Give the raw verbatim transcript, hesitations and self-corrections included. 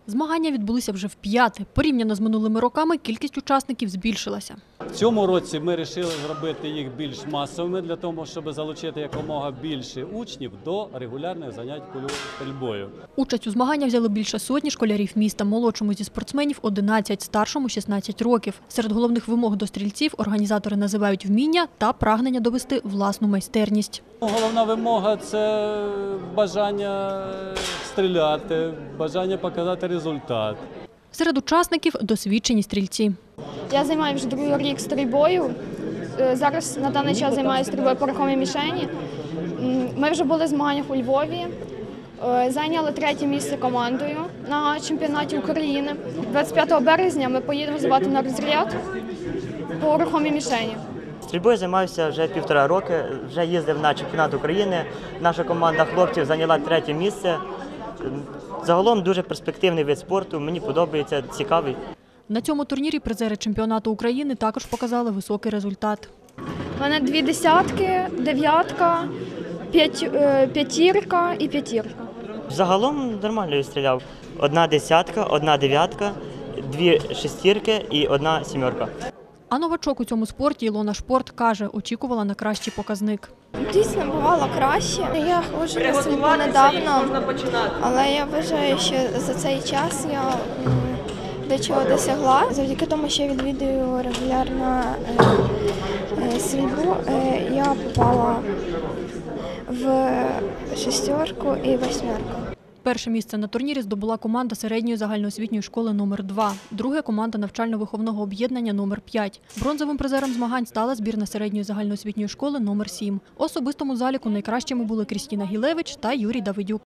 Змагання відбулися вже вп'яте. Порівняно з минулими роками кількість учасників збільшилася. В цьому році ми вирішили зробити їх більш масовими, для того, щоб залучити якомога більше учнів до регулярних занять кульовою стрільбою. Участь у змаганнях взяли більше сотні школярів міста. Молодшому зі спортсменів – одинадцять, старшому – шістнадцять років. Серед головних вимог до стрільців організатори називають вміння та прагнення довести власну майстерність. Головна вимога – це бажання стріляти, бажання показати результат. Серед учасників – досвідчені стрільці. Я займаюся вже другий рік стрільбою. Зараз на даний час займаюся стрільбою по рухомій мішені. Ми вже були в змаганнях у Львові, зайняли третє місце командою на чемпіонаті України. двадцять п'ятого березня ми поїдемо здавати на розряд по рухомій мішені. Стрільбою займаюся вже півтора роки, вже їздив на чемпіонат України. Наша команда хлопців зайняла третє місце. Загалом дуже перспективний вид спорту, мені подобається, цікавий. На цьому турнірі призери чемпіонату України також показали високий результат. У мене дві десятки, дев'ятка, п'ятірка і п'ятірка. Загалом нормально я стріляв. Одна десятка, одна дев'ятка, дві шестірки і одна сімерка. А новачок у цьому спорті Ілона Шпорт каже, очікувала на кращий показник. Дійсно, бувало краще. Я ходжу на стрільбу недавно, але я вважаю, що за цей час я до чого досягла. Завдяки тому, що я відвідую регулярно стрільбу, я попала в шестерку і восьмерку. Перше місце на турнірі здобула команда середньої загальноосвітньої школи номер два, друге – команда навчально-виховного об'єднання номер п'ять. Бронзовим призером змагань стала збірна середньої загальноосвітньої школи номер сім. У особистому заліку найкращими були Крістіна Гілевич та Юрій Давидюк.